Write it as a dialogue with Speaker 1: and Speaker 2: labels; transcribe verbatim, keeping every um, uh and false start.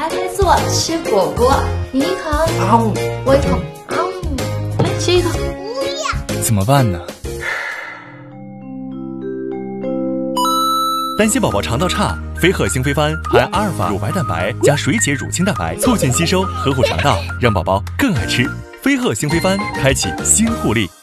Speaker 1: 开锁，吃果果，你一口，
Speaker 2: 啊，
Speaker 1: 我一口，啊，来吃一口。不
Speaker 3: 要，怎么办呢？担心宝宝肠道差，飞鹤星飞帆含阿尔法乳白蛋白加水解乳清蛋白，促进吸收，呵护肠道，让宝宝更爱吃。飞鹤星飞帆，开启新护力。